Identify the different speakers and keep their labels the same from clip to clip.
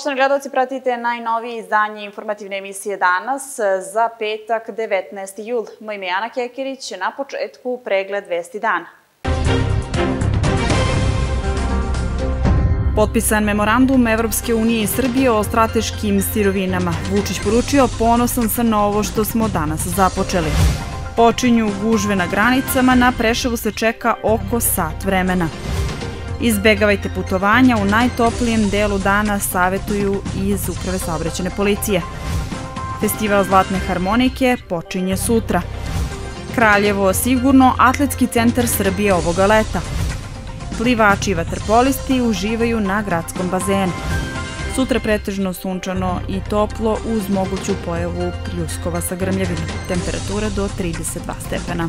Speaker 1: Poštovani gledalci, pratite najnovije izdanje informativne emisije Danas za petak 19. jul. Moje ime je Ana Kekerić, na početku pregled vesti dana. Potpisan memorandum Evropske unije i Srbije o strateškim sirovinama. Vučić poručio: ponosan sam na ovo što smo danas započeli. Počinju gužve na granicama, na Preševu se čeka oko sat vremena. Izbegavajte putovanja u najtoplijem delu dana, savetuju iz Uprave saobraćajne policije. Festival Zlatne harmonike počinje sutra. Kraljevo sigurno atletski centar Srbije ovoga leta. Plivači i vaterpolisti uživaju na gradskom bazenu. Sutra pretežno sunčano i toplo uz moguću pojavu pljuskova sa grmljavinom. Temperatura do 32 stepena.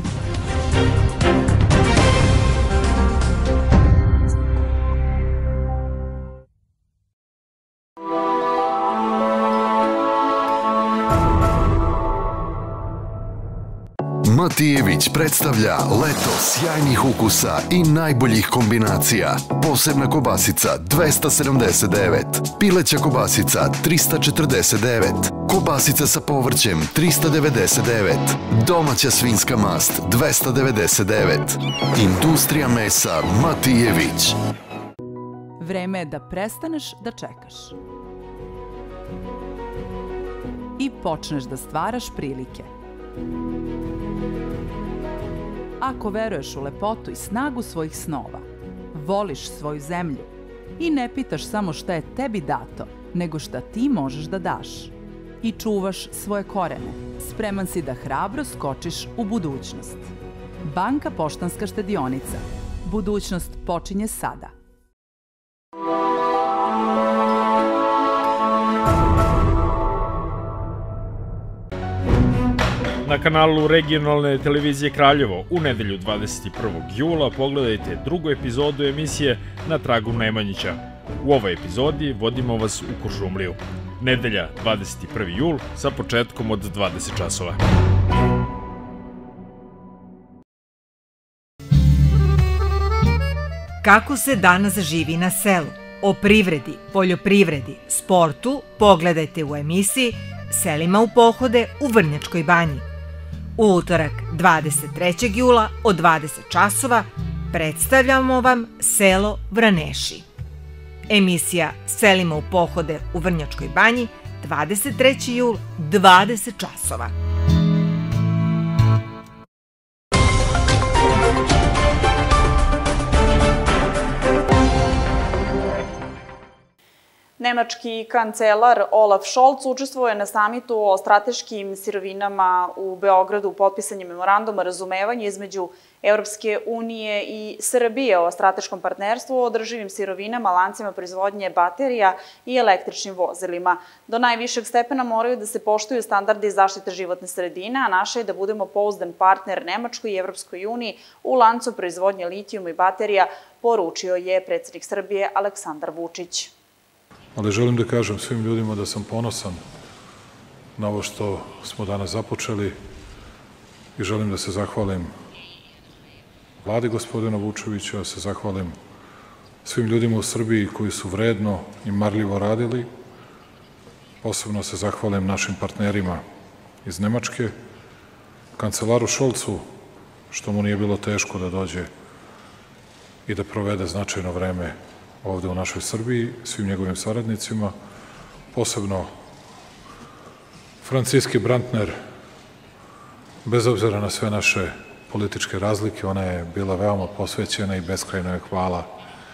Speaker 2: Matijević predstavlja leto sjajnih ukusa i najboljih kombinacija. Posebna kobasica 279, pileća kobasica 349, kobasica sa povrćem 399, domaća svinjska mast 299. Industrija mesa Matijević.
Speaker 3: Vreme je da prestaneš da čekaš i počneš da stvaraš prilike. Ako veruješ u lepotu i snagu svojih snova, voliš svoju zemlju i ne pitaš samo šta je tebi dato, nego šta ti možeš da daš i čuvaš svoje korene, spreman si da hrabro skočiš u budućnost. Banka Poštanska štedionica. Budućnost počinje sada.
Speaker 4: Na kanalu regionalne televizije Kraljevo u nedelju 21. jula pogledajte drugu epizodu emisije Na tragu Nemanjića. U ovoj epizodi vodimo vas u Kuršumliju. Nedelja 21. jul sa početkom od 20 časova.
Speaker 5: Kako se danas živi na selu? O privredi, poljoprivredi, sportu pogledajte u emisiji Selima u pohode u Vrnjačkoj banji. U utorak 23. jula od 20 časova predstavljamo vam selo Vraneši. Emisija Selima u pohode u Vrnjačkoj banji 23. jul 20 časova.
Speaker 1: Nemački kancelar Olaf Scholz učestvovao je na samitu o strateškim sirovinama u Beogradu. Potpisan je memorandum o razumevanju između Evropske unije i Srbije o strateškom partnerstvu, o održivim sirovinama, lancima proizvodnje baterija i električnim vozilima. Do najvišeg stepena moraju da se poštuju standardi zaštite životne sredine, a naše je da budemo pouzdan partner Nemačkoj i Evropskoj uniji u lancu proizvodnje litijuma i baterija, poručio je predsjednik Srbije Aleksandar Vučić.
Speaker 6: Ali želim da kažem svim ljudima da sam ponosan na ovo što smo danas započeli i želim da se zahvalim Vladi gospodina Vučevića, da se zahvalim svim ljudima u Srbiji koji su vredno i marljivo radili. Posebno se zahvalim našim partnerima iz Nemačke, kancelaru Scholzu, što mu nije bilo teško da dođe i da provede značajno vreme ovde u našoj Srbiji, svim njegovim saradnicima, posebno Franciski Brantner, bez obzira na sve naše političke razlike, ona je bila veoma posvećena i beskrajno je hvala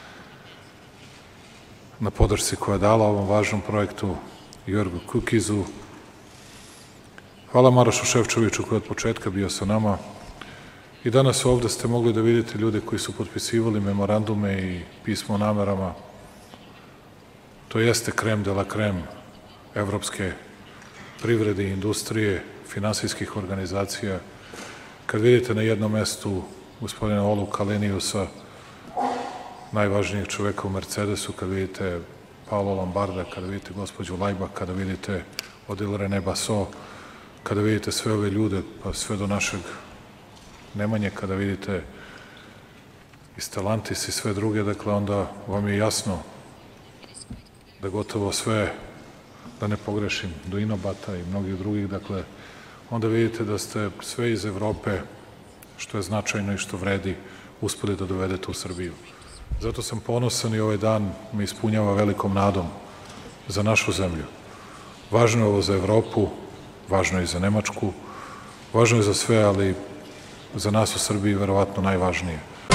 Speaker 6: na podršci koja je dala ovom važnom projektu, Jorgu Kukizu. Hvala Marošu Šefčoviću koji je od početka bio sa nama. I danas ovde ste mogli da vidite ljude koji su potpisivali memorandume i pismo o namerama. To jeste krem de la krem evropske privrede i industrije, finansijskih organizacija. Kad vidite na jednom mestu gospodina Olu Kaleniusa, najvažnijeg čoveka u Mercedesu, kad vidite Paolo Lombarda, kada vidite gospođu Lajbak, kada vidite Odile Rene Basso, kada vidite sve ove ljude, pa sve do našeg Nemanje, kada vidite i Stellantis i sve druge, dakle, onda vam je jasno da gotovo sve, da ne pogrešim, do Inobata i mnogih drugih, dakle, onda vidite da ste sve iz Evrope, što je značajno i što vredi, uspeli da dovedete u Srbiju. Zato sam ponosan i ovaj dan me ispunjava velikom nadom za našu zemlju. Važno je ovo za Evropu, važno je i za Nemačku, važno je za sve, ali za nas u Srbiji verovatno najvažnije.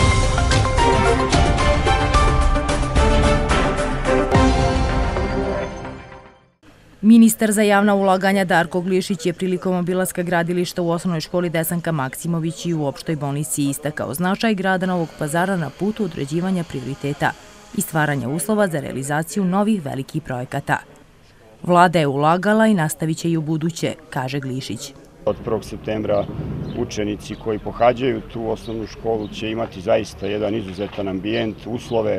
Speaker 7: Ministar za javna ulaganja Darko Glišić je prilikom obilaska gradilišta u osnovnoj školi Desanka Maksimović i u opštoj bolnici istakao značaj grada Novog Pazara na putu određivanja prioriteta i stvaranja uslova za realizaciju novih velikih projekata. Vlada je ulagala i nastavit će i u buduće, kaže Glišić.
Speaker 8: Od 1. septembra učenici koji pohađaju tu osnovnu školu će imati zaista jedan izuzetan ambijent, uslove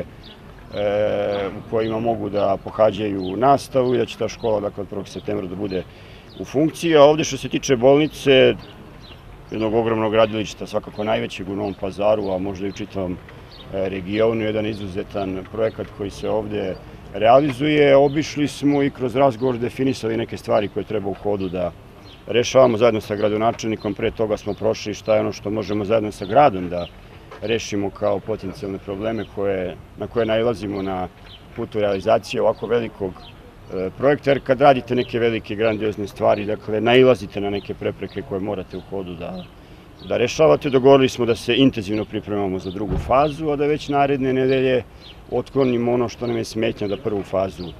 Speaker 8: u kojima mogu da pohađaju nastavu i da će ta škola od 1. septembra da bude u funkciji. A ovde što se tiče bolnice, jednog ogromnog gradilišta, svakako najvećeg u Novom Pazaru, a možda i u čitavom regionu, jedan izuzetan projekat koji se ovde realizuje. Obišli smo i kroz razgovor definisali neke stvari koje treba u hodu da rešavamo zajedno sa gradonačelnikom. Pre toga smo prošli šta je ono što možemo zajedno sa gradom da rešimo kao potencijalne probleme na koje nailazimo na putu realizacije ovako velikog projekta. Jer kad radite neke velike grandiozne stvari, dakle, nailazite na neke prepreke koje morate u hodu da rešavate. Dogovorili smo da se intenzivno pripremamo za drugu fazu, a da već naredne nedelje otklonimo ono što nam je smetnja da prvu fazu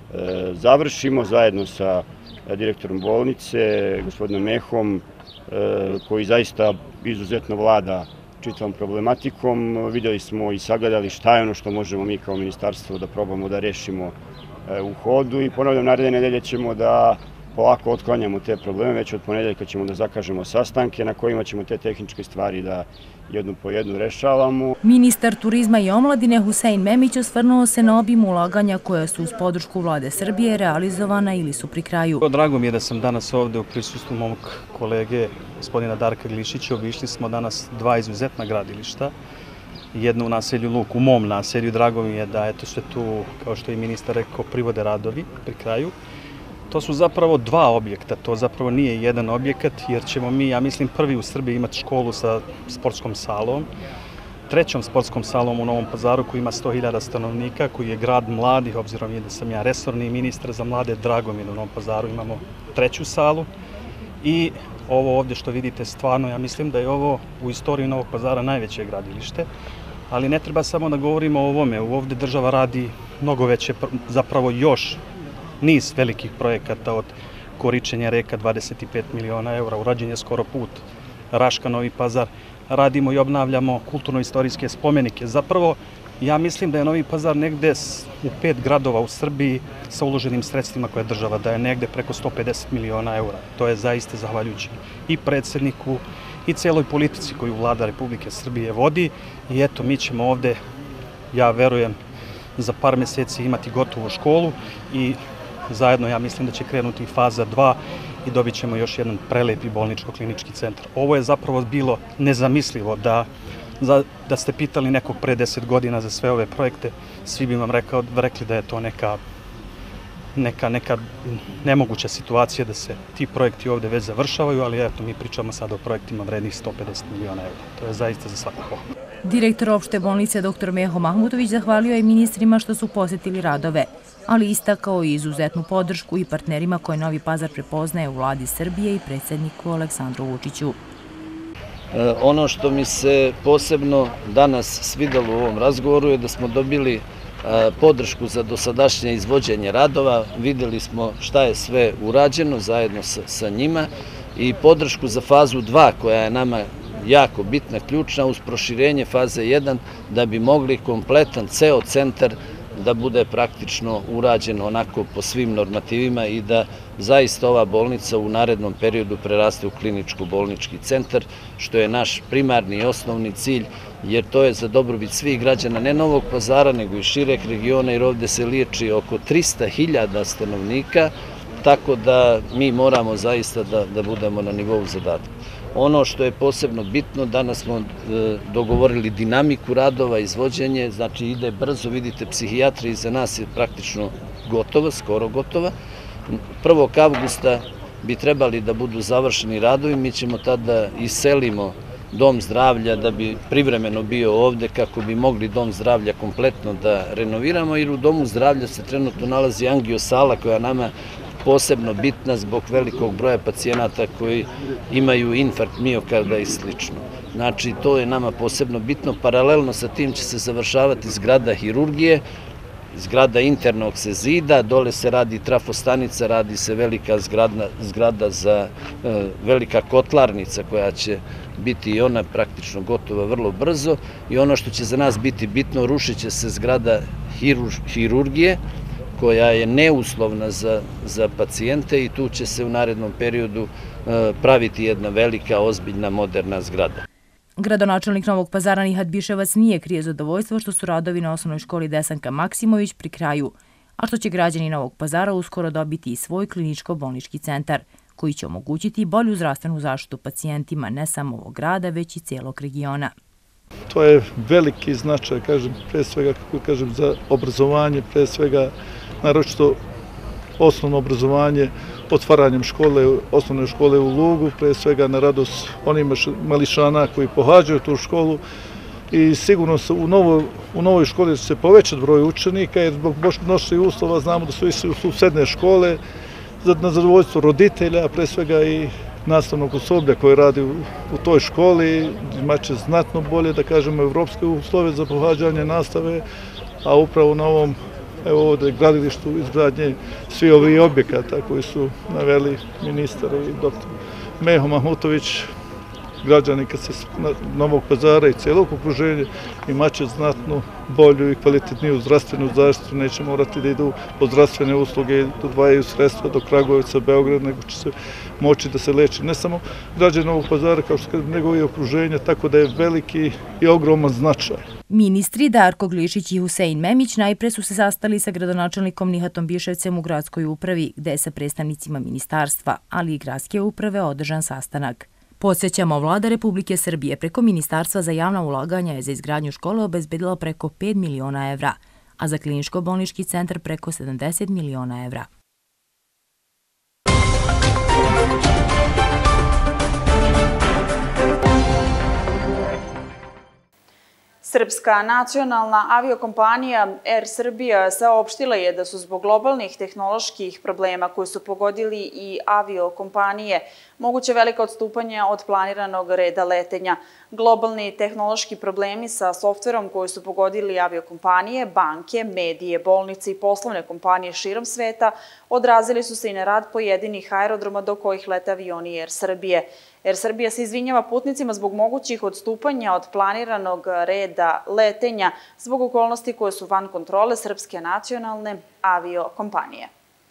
Speaker 8: završimo zajedno sa direktorom bolnice, gospodinom Mehom, koji zaista izuzetno vlada čitavom problematikom. Videli smo i sagledali šta je ono što možemo mi kao ministarstvo da probamo da rešimo u hodu i ponavljam, naredne nedelje ćemo da polako otklanjamo te probleme, već od ponedeljka ćemo da zakažemo sastanke na kojima ćemo te tehničke stvari da jednu po jednu rešavamo.
Speaker 7: Ministar turizma i omladine Husein Memić osvrnuo se na obim ulaganja koja su uz podršku Vlade Srbije realizovana ili su pri kraju.
Speaker 9: Drago mi je da sam danas ovde u prisustvu mog kolege, gospodina Darka Glišića. Obišli smo danas dva izuzetna gradilišta. Jedno u naselju Luk, u mom naselju. Drago mi je da eto sve tu, kao što je ministar rekao, privode radovi pri kraju. To su zapravo dva objekta, to zapravo nije jedan objekat, jer ćemo mi, ja mislim, prvi u Srbiji imati školu sa sportskom salom, trećom sportskom salom u Novom Pazaru koji ima 100.000 stanovnika, koji je grad mladih, obzirom da sam ja resorni ministar za mlade. Drago mi je da u Novom Pazaru imamo treću salu i ovo ovde što vidite stvarno, ja mislim da je ovo u istoriji Novog Pazara najveće gradilište, ali ne treba samo da govorimo o ovome, ovde država radi mnogo veće, zapravo još niz velikih projekata, od koričenja reka 25 miliona eura, urađen je skoro put Raška-Novi Pazar, radimo i obnavljamo kulturno-istorijske spomenike. Zapravo, ja mislim da je Novi Pazar negde u 5 gradova u Srbiji sa uloženim sredstvima koje država daje, negde preko 150 miliona eura. To je zaista zahvaljujući i predsedniku i celoj politici koju Vlada Republike Srbije vodi i eto, mi ćemo ovde, ja verujem, za par meseci imati gotovu školu i zajedno ja mislim da će krenuti faza 2 i dobit ćemo još jedan prelepi bolničko-klinički centar. Ovo je zapravo bilo nezamislivo da ste pitali nekog pre 10 godina za sve ove projekte, svi bi vam rekli da je to neka nemoguća situacija da se ti projekti ovde već završavaju, ali eto, mi pričamo sada o projektima vrednih 150 miliona eura. To je zaista za svaku pohvalu.
Speaker 7: Direktor opšte bolnice dr. Meho Mahmutović zahvalio je ministrima što su posetili radove, ali istakao i izuzetnu podršku i partnerima koje Novi Pazar prepoznaje u Vladi Srbije i predsjedniku Aleksandru Vučiću.
Speaker 10: Ono što mi se posebno danas svidelo u ovom razgovoru je da smo dobili podršku za dosadašnje izvođenje radova, videli smo šta je sve urađeno zajedno sa njima i podršku za fazu 2 koja je nama jako bitna, ključna uz proširenje faze 1 da bi mogli kompletan ceo centar da bude praktično urađen onako po svim normativima i da zaista ova bolnica u narednom periodu preraste u kliničko-bolnički centar, što je naš primarni i osnovni cilj, jer to je za dobrobit svih građana, ne Novog Pazara, nego i šireg regiona, jer ovde se liječi oko 300.000 stanovnika, tako da mi moramo zaista da budemo na nivou zadatka. Ono što je posebno bitno, danas smo dogovorili dinamiku radova, izvođenje, znači ide brzo, vidite, psihijatri iza nas je praktično gotova, skoro gotova. 1. avgusta bi trebali da budu završeni radovi, mi ćemo tada iselimo dom zdravlja da bi privremeno bio ovde kako bi mogli dom zdravlja kompletno da renoviramo, jer u domu zdravlja se trenutno nalazi angiosala koja nama posebno bitna zbog velikog broja pacijenata koji imaju infarkt miokarda i slično. Znači, to je nama posebno bitno. Paralelno sa tim će se završavati zgrada hirurgije, zgrada internog se zida, dole se radi trafostanica, radi se velika zgrada za velika kotlarnica koja će biti i ona praktično gotova vrlo brzo i ono što će za nas biti bitno, rušit će se zgrada hirurgije koja je neuslovna za pacijente i tu će se u narednom periodu praviti jedna velika, ozbiljna, moderna zgrada.
Speaker 7: Gradonačelnik Novog Pazara Nihat Biševac nije krije zadovoljstvo što su radovi na osnovnoj školi Desanka Maksimović pri kraju, a što će građani Novog Pazara uskoro dobiti i svoj kliničko-bolnički centar, koji će omogućiti bolju zdravstvenu zaštitu pacijentima ne samo ovog grada, već i cijelog regiona.
Speaker 11: To je veliki značaj, pre svega, za obrazovanje, pre svega, naročito osnovno obrazovanje, otvaranjem osnovne škole u Lugu, pre svega na radost onim mališana koji pohađaju tu školu i sigurno u novoj školi će se povećati broj učenika jer zbog mnoštva uslova znamo da su i susedne škole na zadovoljstvo roditelja, pre svega i nastavnog osoblja koje radi u toj školi, imaće znatno bolje, da kažemo, evropske uslove za pohađanje nastave, a upravo na ovom ovde gradilištu izgradnje svi ovi objekata koji su naveli ministar i doktor Meho Mahmutović, građani Novog Pazara i cijelog okruženja imaće znatno bolju i kvalitetniju zdravstvenu zaštitu, neće morati da idu po zdravstvene usluge, da odvajaju sredstva do Kragujevca, Beograda, nego će se moći da se leči ne samo građani Novog Pazara, kao što kažem, nego i okruženja, tako da je veliki i ogroman značaj.
Speaker 7: Ministri Darko Glišić i Husein Memić najpre su se sastali sa gradonačelnikom Nihatom Biševcem u gradskoj upravi, gde je sa predstavnicima ministarstva, ali i gradske uprave održan sastanak. Podsjećamo, vlada Republike Srbije preko Ministarstva za javna ulaganja je za izgradnju škole obezbedila preko 5 miliona evra, a za kliničko-bolnički centar preko 70 miliona evra.
Speaker 1: Srpska nacionalna aviokompanija Air Srbija saopštila je da su zbog globalnih tehnoloških problema koji su pogodili i aviokompanije moguće velika odstupanja od planiranog reda letenja. Globalni tehnološki problemi sa softverom koji su pogodili aviokompanije, banke, medije, bolnice i poslovne kompanije širom sveta odrazili su se i na rad pojedinih aerodroma do kojih lete avioni Air Srbije. Air Srbija se izvinjava putnicima zbog mogućih odstupanja od planiranog reda letenja zbog okolnosti koje su van kontrole Srpske nacionalne aviokompanije.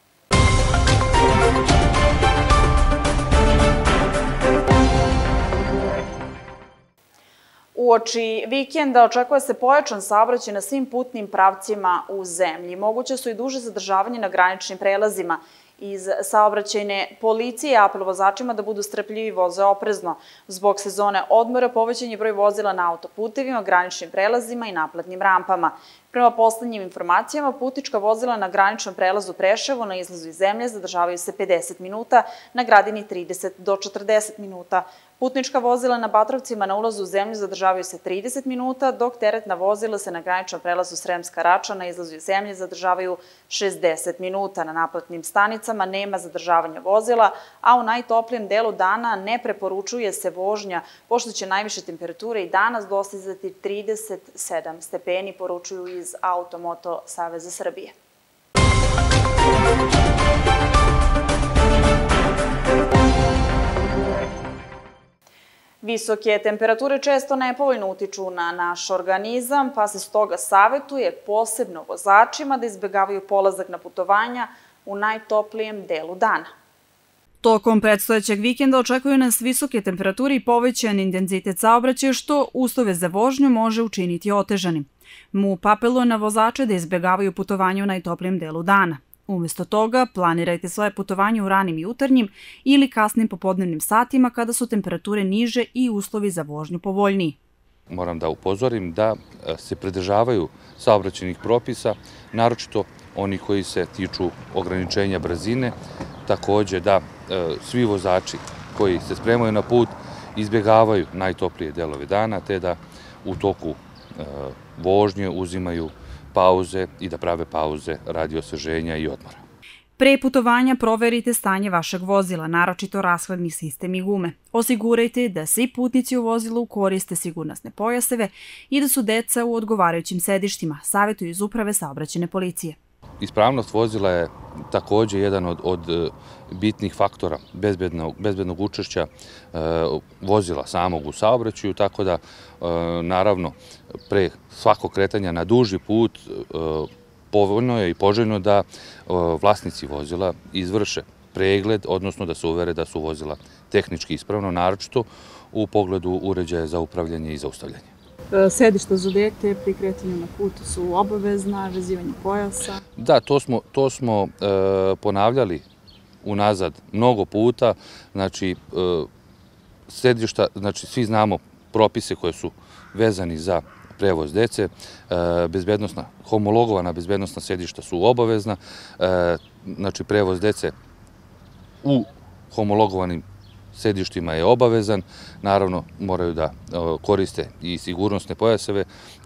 Speaker 1: Uoči vikenda očekuje se pojačan saobraćaj na svim putnim pravcima u zemlji. Moguće su i duže zadržavanje na graničnim prelazima. Iz saobraćajne policije apel vozačima da budu strpljivi i voze oprezno. Zbog sezone odmora povećan je broj vozila na autoputevima, graničnim prelazima i naplatnim rampama. Prema poslednjim informacijama, putnička vozila na graničnom prelazu Preševo na izlazu iz zemlje zadržavaju se 50 minuta, na Gradini 30 do 40 minuta. Putnička vozila na Batrovcima na ulazu u zemlju zadržavaju se 30 minuta, dok teretna vozila se na graničnom prelazu Sremska Rača na izlazu iz zemlje zadržavaju 60 minuta. Na naplatnim stanicama nema zadržavanja vozila, a u najtoplijem delu dana ne preporučuje se vožnja, pošto će najviše temperature i danas dostizati 37 stepeni, poručuju iz Automoto Saveza Srbije. Visoke temperature često nepovoljno utiču na naš organizam, pa se stoga savetuje posebno vozačima da izbegavaju polazak na putovanja u najtoplijem delu dana. Tokom predstojećeg vikenda očekuju nas visoke temperature i povećan intenzitet saobraćaja, što uslove za vožnju može učiniti otežanim. MUP apeluje na vozače da izbegavaju putovanje u najtoplijem delu dana. Umesto toga, planirajte svoje putovanje u ranim jutarnjim ili kasnim popodnevnim satima kada su temperature niže i uslovi za vožnju povoljniji.
Speaker 12: Moram da upozorim da se pridržavaju saobraćajnih propisa, naročito oni koji se tiču ograničenja brzine, takođe da svi vozači koji se spremaju na put izbjegavaju najtoplije delove dana, te da u toku vožnje uzimaju pauze i da prave pauze radi osveženja i odmora.
Speaker 1: Pre putovanja proverite stanje vašeg vozila, naročito rashladni sistem i gume. Osigurajte da svi putnici u vozilu koriste sigurnosne pojaseve i da su deca u odgovarajućim sedištima, savetuju iz Uprave saobraćajne policije.
Speaker 12: Ispravnost vozila je takođe jedan od bitnih faktora bezbednog učešća vozila samog u saobraćaju, tako da naravno pre svakog kretanja na duži put povoljno je i poželjno da vlasnici vozila izvrše pregled, odnosno da se uvere da su vozila tehnički ispravno, naročito u pogledu uređaja za upravljanje i zaustavljanje.
Speaker 13: Sedišta za dete pri kretanju na putu su obavezna, vezivanje pojasa?
Speaker 12: Da, to smo ponavljali unazad mnogo puta. Znači, sedišta, znači svi znamo propise koje su vezani za prevoz dece, homologovana bezbednostna sedišta su obavezna, znači prevoz dece u homologovanim sedištima je obavezan, naravno moraju da koriste i sigurnosne pojaseve.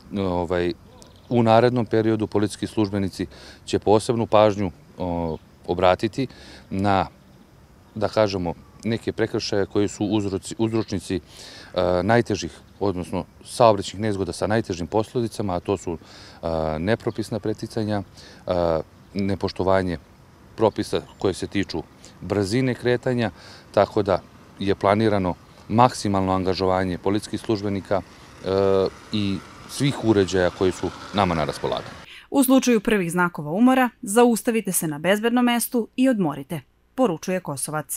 Speaker 12: U narednom periodu policijski službenici će posebnu pažnju obratiti na, da kažemo, neke prekršaje koji su uzročnici najtežih, odnosno saobraćajnih nezgoda sa najtežim posledicama, a to su nepropisna preticanja, nepoštovanje propisa koje se tiču brzine kretanja, tako da je planirano maksimalno angažovanje policijskih službenika i svih uređaja koji su nama na raspolaganju.
Speaker 1: U slučaju prvih znakova umora, zaustavite se na bezbednom mestu i odmorite, poručuje Kosovac.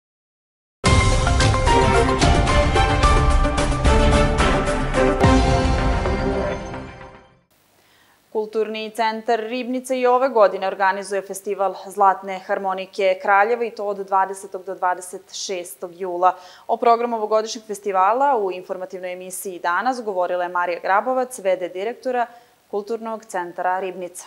Speaker 1: Kulturni centar Ribnica i ove godine organizuje festival Zlatne harmonike Kraljeva i to od 20. do 26. jula. O programu ovogodišnjeg festivala u informativnoj emisiji danas govorila je Marija Grabovac, v.d. direktora Kulturnog centra Ribnica.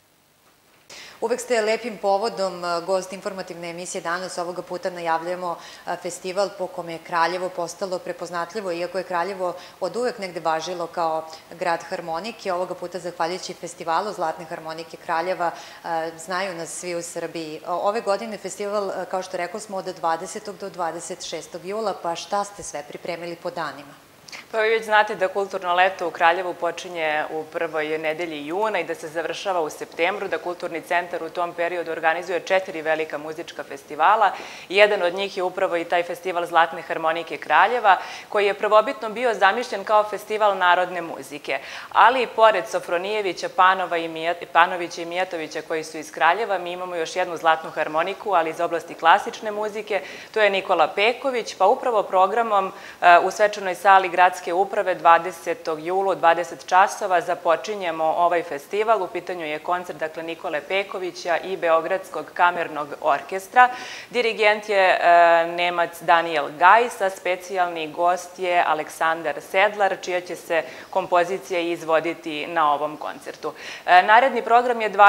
Speaker 14: Uvek ste lepim povodom gost informativne emisije danas. Ovoga puta najavljujemo festival po kome je Kraljevo postalo prepoznatljivo, iako je Kraljevo od uvek negde važilo kao grad harmonike. Ovoga puta, zahvaljujući festivalu Zlatne harmonike Kraljeva, znaju nas svi u Srbiji. Ove godine festival, kao što rekao smo, od 20. do 26. jula, pa šta ste sve pripremili po danima?
Speaker 15: Pa vi već znate da kulturno leto u Kraljevu počinje u prvoj nedelji juna i da se završava u septembru, da Kulturni centar u tom periodu organizuje 4 velika muzička festivala. Jedan od njih je upravo i taj festival Zlatne harmonike Kraljeva, koji je prvobitno bio zamišljen kao festival narodne muzike. Ali, pored Sofronijevića, Panovića i Mijatovića koji su iz Kraljeva, mi imamo još jednu zlatnu harmoniku, ali iz oblasti klasične muzike. To je Nikola Peković, pa upravo programom u svečanoj sali Gradske uprave 20. jula u 20 časova započinjemo ovaj festival. U pitanju je koncert, dakle, Nikole Pekovića i Beogradskog kamernog orkestra. Dirigent je Nemac Daniel Gajs, a specijalni gost je Aleksandar Sedlar, čija će se kompozicija izvoditi na ovom koncertu. Naredni program je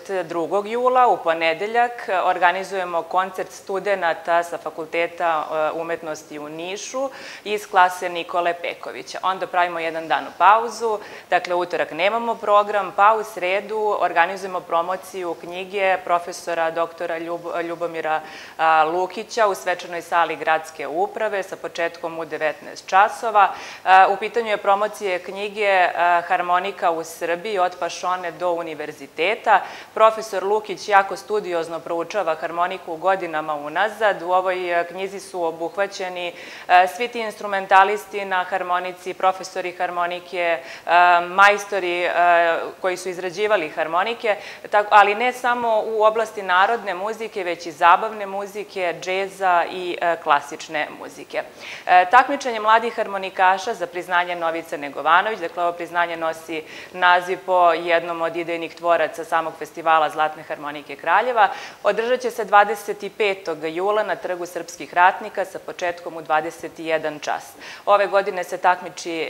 Speaker 15: 22. jula, u ponedeljak. Organizujemo koncert studenata sa Fakulteta umetnosti u Nišu iz klase Nikole Pekovića. Onda pravimo jedan dan u pauzu, dakle utorak nemamo program, pa u sredu organizujemo promociju knjige profesora doktora Ljubomira Lukića u svečanoj sali Gradske uprave sa početkom u 19 časova. U pitanju je promocije knjige Harmonika u Srbiji od Pašone do univerziteta. Profesor Lukić jako studiozno proučava harmoniku godinama unazad. U ovoj knjizi su obuhvaćeni svi ti instrumentalisti na harmonici, profesori harmonike, majstori koji su izrađivali harmonike, ali ne samo u oblasti narodne muzike, već i zabavne muzike, džeza i klasične muzike. Takmičenje mladih harmonikaša za priznanje Novice Negovanović, dakle ovo priznanje nosi naziv po jednom od idejnih tvoraca samog festivala Zlatne harmonike Kraljeva, održat će se 25. jula na Trgu srpskih ratnika sa početkom u 21 čas. Ove godine se takmiči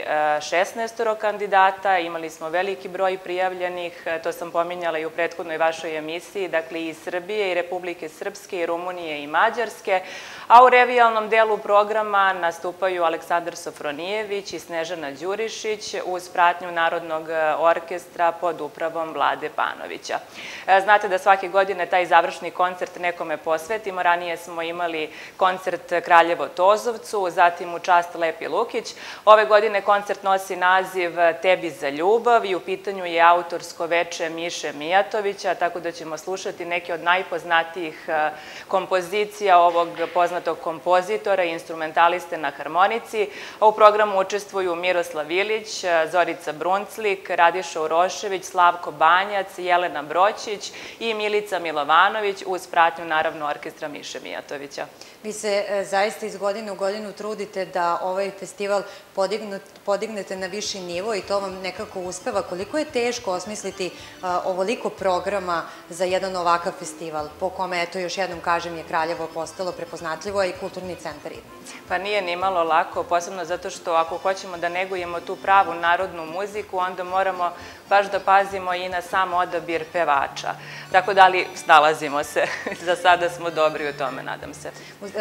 Speaker 15: 16 kandidata, imali smo veliki broj prijavljenih, to sam pominjala i u prethodnoj vašoj emisiji, dakle i Srbije, i Republike Srpske, i Rumunije, i Mađarske, a u revijalnom delu programa nastupaju Aleksandar Sofronijević i Snežana Đurišić uz pratnju Narodnog orkestra pod upravom Vlade Panovića. Znate da svake godine taj završni koncert nekome posvetimo. Ranije smo imali koncert Kraljevo Tozovcu, zatim u čast Lepi Lukić. Ove godine koncert nosi naziv Tebi za ljubav i u pitanju je autorsko veče Miše Mijatovića, tako da ćemo slušati neke od najpoznatijih kompozicija ovog poznatog kompozitora i instrumentaliste na harmonici. U programu učestvuju Miroslav Ilić, Zorica Brunclik, Radiša Urošević, Slavko Banjac, Jelena Broćić i Milica Milovanović uz pratnju naravno orkestra Miše Mijatovića.
Speaker 14: Vi se zaista iz godine u godinu trudite da ovaj festival podignete na viši nivo i to vam nekako uspeva. Koliko je teško osmisliti ovoliko programa za jedan ovakav festival, po kome, eto još jednom kažem, je Kraljevo postalo prepoznatljivo, a i kulturni centar Ribnica?
Speaker 15: Pa nije ni malo lako, posebno zato što ako hoćemo da negujemo tu pravu narodnu muziku, onda moramo baš da pazimo i na sam odabir pevača. Tako da, ali snalazimo se. Za sada smo dobri u tome, nadam se.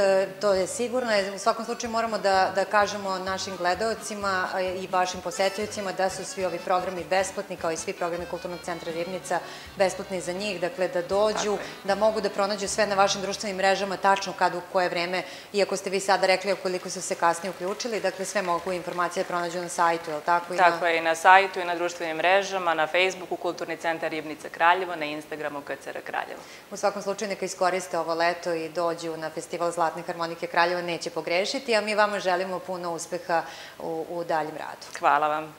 Speaker 14: To je sigurno. U svakom slučaju moramo da kažemo našim gledaocima i vašim posetiocima da su svi ovi programi besplatni, kao i svi programi Kulturnog centra Ribnica, besplatni za njih, dakle da dođu, da mogu da pronađu sve na vašim društvenim mrežama, tačno kad, u koje vreme, iako ste vi sada rekli koliko su se kasnije uključili, dakle sve mogu informacije da pronađu na sajtu, je li tako?
Speaker 15: Tako je, i na sajtu i na društvenim mrežama, na Facebooku Kulturni centar Ribnica Kraljevo, na Instagramu KCR Kraljevo.
Speaker 14: U svakom slučaju neka iskoriste ovo leto i dođu na festival Zlatne harmonike Kraljevo, neće pogrešiti, a mi vama želimo puno uspeha u daljem radu.
Speaker 15: Hvala vam.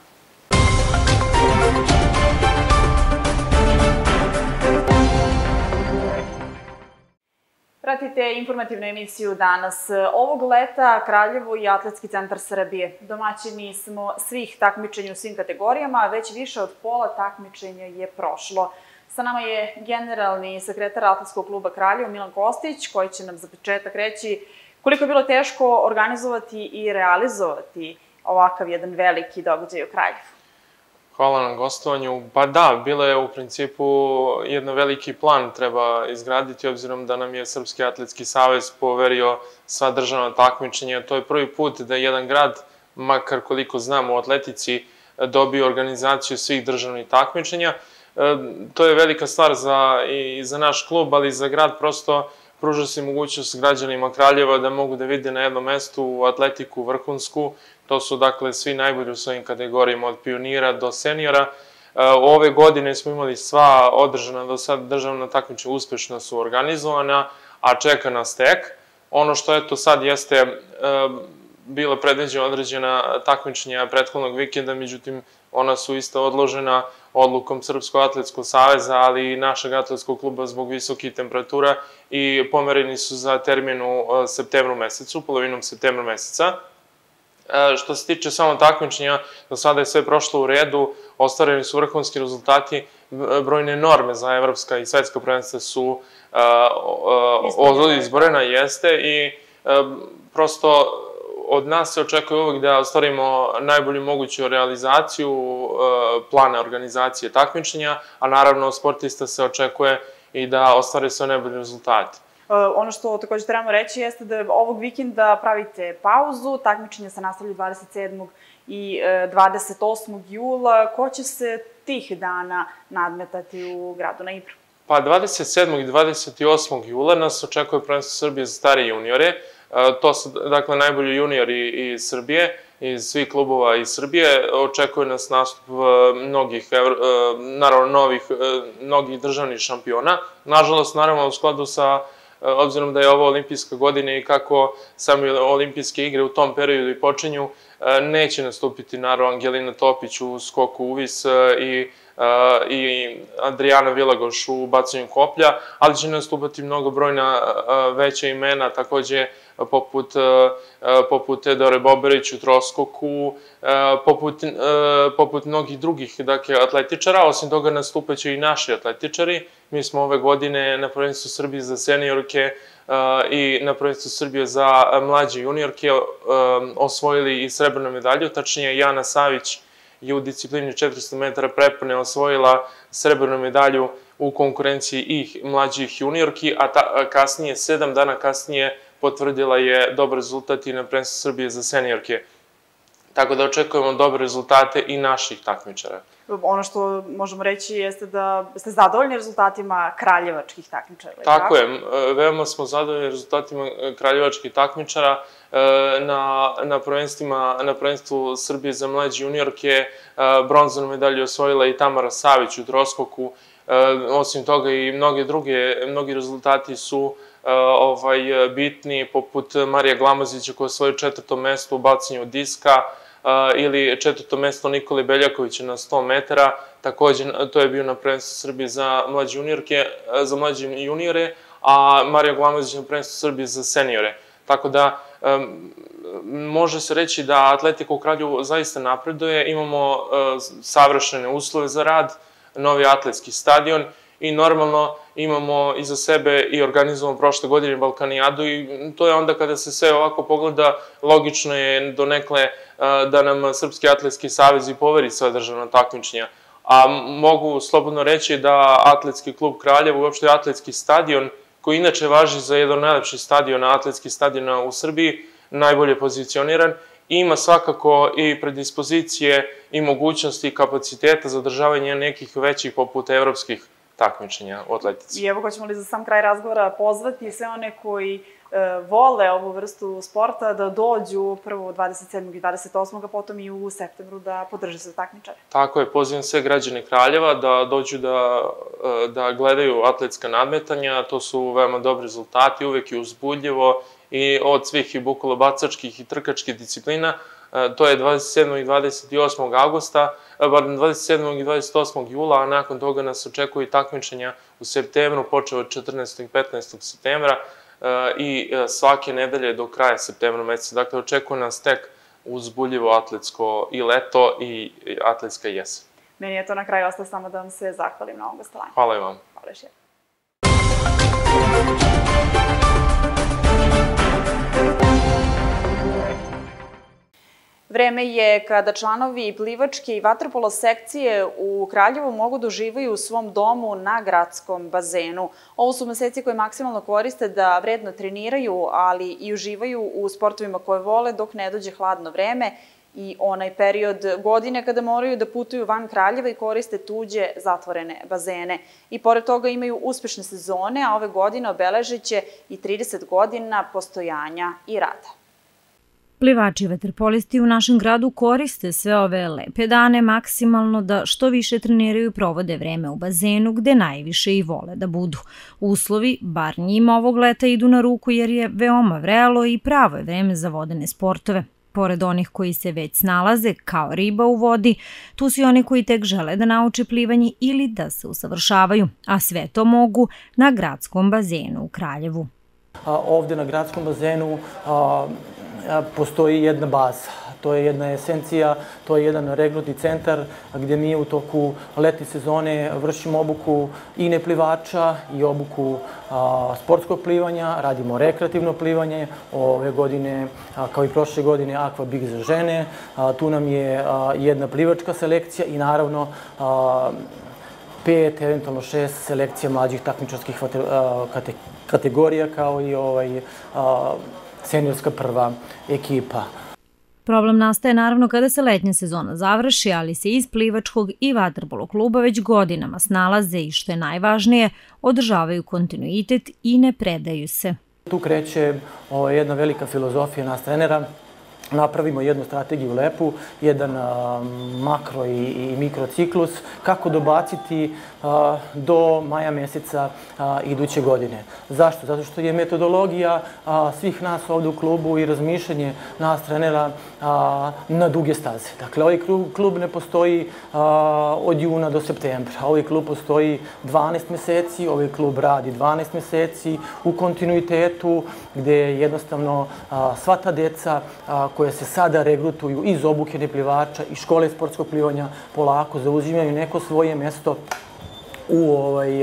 Speaker 1: Pratite informativnu emisiju danas. Ovog leta Kraljevo i Atletski centar Srbije. Domaćini smo svih takmičenja u svim kategorijama, a već više od pola takmičenja je prošlo. Sa nama je generalni sekretar Atletskog kluba Kraljevo Milan Kostić, koji će nam za početak reći koliko je bilo teško organizovati i realizovati ovakav jedan veliki događaj u Kraljevu.
Speaker 16: Hvala na gostovanju. Pa da, bilo je u principu jedan veliki plan treba izgraditi, obzirom da nam je Srpski atletski savez poverio sva državna takmičenja. To je prvi put da jedan grad, makar koliko znamo u atletici, dobio organizaciju svih državnih takmičenja. To je velika stvar i za naš klub, ali i za grad. Prosto pruža se mogućnost građanima Kraljeva da mogu da vide na jednom mestu atletiku vrhunsku. To su dakle svi najbolji u svojim kategorijama, od pionira do seniora. Ove godine smo imali sva održana do sad državna takmičenja, uspešno su organizovana, a čeka nas tek. Ono što eto sad jeste bila predviđena određena takmičenja prethodnog vikenda, međutim ona su isto odložena odlukom Srpskog atletskog saveza, ali i našeg atletskog kluba zbog visokih temperatura i pomereni su za termin u septembru mesecu, polovinom septembra meseca. Što se tiče samo takmičenja, do sada je sve prošlo u redu, ostvareni su vrhunski rezultati, brojne norme za evropska i svetska prvenstva su izborena, jeste, i prosto od nas se očekuje uvek da ostvarimo najbolju moguću realizaciju plana organizacije takmičenja, a naravno od sportista se očekuje i da ostvare sve najbolje rezultate.
Speaker 1: Ono što takođe trebamo reći jeste da ovog vikenda pravite pauzu, takmičenja se nastavljaju 27. i 28. jula. Ko će se tih dana nadmetati u gradu na Ibru?
Speaker 16: Pa 27. i 28. jula nas očekuje prvenstvo Srbije za stare juniore. To su, dakle, najbolji juniori iz Srbije, iz svih klubova iz Srbije. Očekuje nas nastup mnogih, naravno, mnogih državnih šampiona. Nažalost, naravno, u skladu sa, obzirom da je ovo olimpijska godina i kako same olimpijske igre u tom periodu i počinju, neće nastupiti, naravno, Angelina Topić u skoku uvis i i Adriana Vilagoš u bacanju koplja, ali će nastupati mnogo brojna veća imena, takođe poput Teodore Boberić u troskoku, poput mnogih drugih atletičara. Osim toga nastupaće i naši atletičari. Mi smo ove godine na prvenstvu Srbije za seniorke i na prvenstvu Srbije za mlađe juniorke osvojili i srebrnu medalju, tačnije Jana Savić je u disciplini 400 metara prepone osvojila srebrnu medalju u konkurenciji i mlađih juniorki, a kasnije, 7 dana kasnije, potvrdila je dobar rezultat i na prvenstvu Srbije za seniorke. Tako da očekujemo dobre rezultate i naših takmičara.
Speaker 13: Ono što možemo reći jeste da ste zadovoljni rezultatima kraljevačkih takmičara.
Speaker 16: Tako je, veoma smo zadovoljni rezultatima kraljevačkih takmičara. Na prvenstvu Srbije za mlađe juniorke bronzanu medalju osvojila i Tamara Savić u troskoku. Osim toga i mnogi rezultati su bitni, poput Marija Glamozića koja osvoji 4. mesto u bacanju diska ili 4. mesto Nikoli Beljakovića na 100 metara. Takođe, to je bio na prvenstvu Srbije za mlađe juniore, a Marija Glamozić na prvenstvu Srbije za seniore. Tako da, može se reći da atletika u Kraljevu zaista napreduje, imamo savršene uslove za rad, novi atletski stadion i normalno imamo iza sebe i organizovamo prošle godine Balkanijadu i to je onda kada se sve ovako pogleda, logično je donekle da nam Srpski atletski savez i poveri sva državna takmičenja. A mogu slobodno reći da Atletski klub Kraljevo, uopšte atletski stadion, koji inače važi za jedan od najlepših stadiona, atletskih stadiona u Srbiji, najbolje pozicioniran, ima svakako i predispozicije i mogućnosti i kapaciteta za održavanje nekih većih poput evropskih takmičenja u atletici.
Speaker 13: I evo, hoćemo li za sam kraj razgovora pozvati sve one koji vole ovu vrstu sporta da dođu prvo 27. i 28. a potom i u septembru da podrže se takmičare.
Speaker 16: Tako je, pozivam sve građane Kraljeva da dođu da gledaju atletska nadmetanja, to su veoma dobri rezultati, uvek je uzbudljivo i od svih i bukolobacačkih i trkačkih disciplina. To je 27. i 28. augusta, 27. i 28. jula, a nakon toga nas očekuju i takmičenja u septembru, počeo od 14. i 15. septembra i svake nedelje do kraja septembra meseca. Dakle, očekuje nas tek uzbudljivo atletsko i leto i atletska jesen.
Speaker 13: Meni je to na kraju ostalo samo da vam se zahvalim na ovom gostovanju.
Speaker 16: Hvala i vam.
Speaker 13: Hvala još jednom. Vreme je kada članovi plivačke i vaterpolo sekcije u Kraljevu mogu da uživaju u svom domu na gradskom bazenu. Ovo su meseci koje maksimalno koriste da vredno treniraju, ali i uživaju u sportovima koje vole dok ne dođe hladno vreme i onaj period godine kada moraju da putuju van Kraljeva i koriste tuđe zatvorene bazene. I pored toga imaju uspešne sezone, a ove godine obeležit će i 30 godina postojanja i rada.
Speaker 7: Plivači i vaterpolisti u našem gradu koriste sve ove lepe dane maksimalno da što više treniraju i provode vreme u bazenu gde najviše i vole da budu. Uslovi, bar njima ovog leta, idu na ruku jer je veoma vrelo i pravo je vreme za vodene sportove. Pored onih koji se već snalaze kao riba u vodi, tu su i oni koji tek žele da nauče plivanje ili da se usavršavaju, a sve to mogu na gradskom bazenu u Kraljevu.
Speaker 17: Ovde na gradskom bazenu postoji jedna baza. To je jedna esencija, to je jedan regrutni centar gdje mi u toku letnje sezone vršimo obuku i neplivača i obuku sportskog plivanja, radimo rekreativno plivanje, ove godine, kao i prošle godine, Aqua Big za žene, tu nam je jedna plivačka selekcija i naravno 5, eventualno 6 selekcija mlađih takmičarskih kategorija kao i seniorska prva ekipa.
Speaker 7: Problem nastaje naravno kada se letnja sezona završi, ali se iz plivačkog i vaterpolo kluba već godinama snalaze i, što je najvažnije, održavaju kontinuitet i ne predaju se.
Speaker 17: Tu kreće jedna velika filozofija nas trenera, napravimo jednu strategiju lepu, jedan makro i mikrociklus, kako dobaciti do maja meseca iduće godine. Zašto? Zato što je metodologija svih nas ovde u klubu i razmišljanje nas trenera na duge staze. Dakle, ovaj klub ne postoji od juna do septembra. Ovaj klub postoji 12 meseci, ovaj klub radi 12 meseci u kontinuitetu, gde jednostavno sva ta deca koje se sada regrutuju iz obuke neplivača i škole sportskog plivanja polako zauzimaju neko svoje mesto u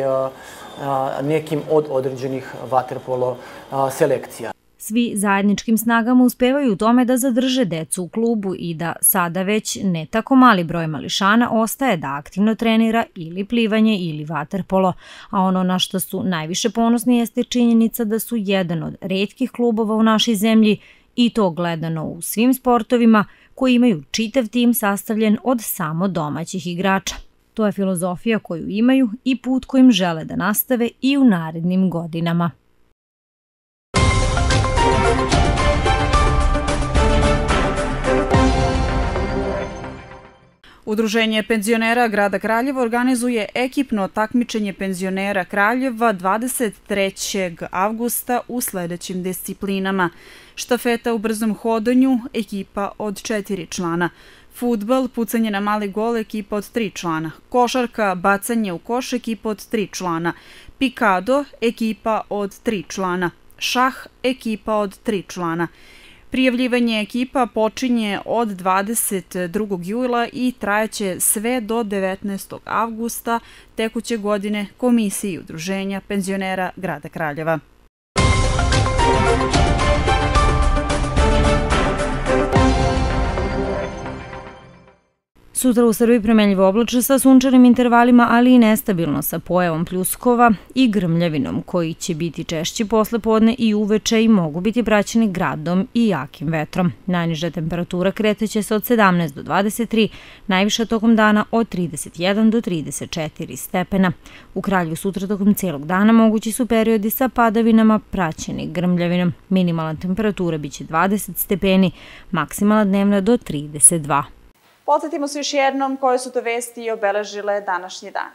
Speaker 17: nekim od određenih vaterpolo selekcija.
Speaker 7: Svi zajedničkim snagama uspevaju u tome da zadrže decu u klubu i da sada već ne tako mali broj mališana ostaje da aktivno trenira ili plivanje ili vaterpolo, a ono na što su najviše ponosni jeste činjenica da su jedan od retkih klubova u našoj zemlji, i to gledano u svim sportovima, koji imaju čitav tim sastavljen od samo domaćih igrača. To je filozofija koju imaju i put kojim žele da nastave i u narednim godinama.
Speaker 1: Udruženje penzionera grada Kraljeva organizuje ekipno takmičenje penzionera Kraljeva 23. avgusta u sledećim disciplinama. Štafeta u brzom hodanju, ekipa od 4 člana. Fudbal, pucanje na mali gol, ekipa od 3 člana. Košarka, bacanje u koš, ekipa od 3 člana. Pikado, ekipa od 3 člana. Šah, ekipa od 3 člana. Prijavljivanje ekipa počinje od 22. jula i trajaće sve do 19. avgusta tekuće godine Komisiji Udruženja penzionera grada Kraljeva.
Speaker 7: Sutra u Srbiji promenljivo oblačno sa sunčanim intervalima, ali i nestabilno sa pojavom pljuskova i grmljavinom, koji će biti češći posle podne i uveče i mogu biti praćeni gradom i jakim vetrom. Najniža temperatura kreteće se od 17 do 23, najviša tokom dana od 31 do 34 stepena. U Kraljevu sutra tokom celog dana mogući su periodi sa padavinama praćeni grmljavinom. Minimalna temperatura biće 20 stepeni, maksimalna dnevna do 32.
Speaker 13: Podsjetimo se još jednom koje su to vesti i obeležile današnji dan.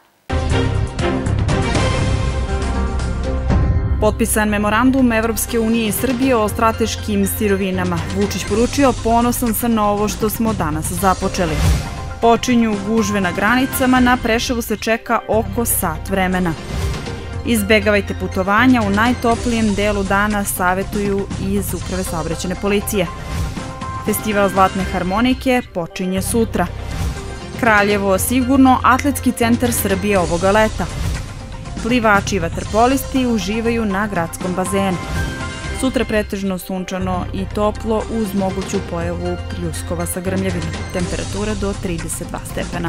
Speaker 1: Potpisan memorandum Evropske unije i Srbije o strateškim sirovinama. Vučić poručio: ponosan sam na ovo što smo danas započeli. Počinju gužve na granicama, na Preševu se čeka oko sat vremena. Izbegavajte putovanja u najtoplijem delu dana, savetuju iz Uprave saobraćajne policije. Festival Zlatne harmonike počinje sutra. Kraljevo sigurno atletski centar Srbije ovoga leta. Plivači i vaterpolisti uživaju na gradskom bazenu. Sutra pretežno sunčano i toplo uz moguću pojavu pljuskova sa grmljavinom. Temperatura do 32 stepena.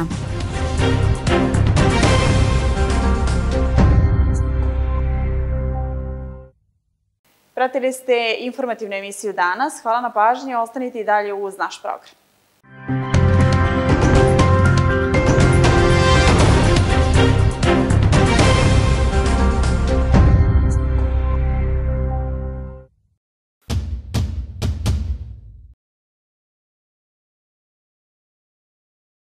Speaker 13: Pratili ste informativnu emisiju danas. Hvala na pažnji, ostanite i dalje uz naš program.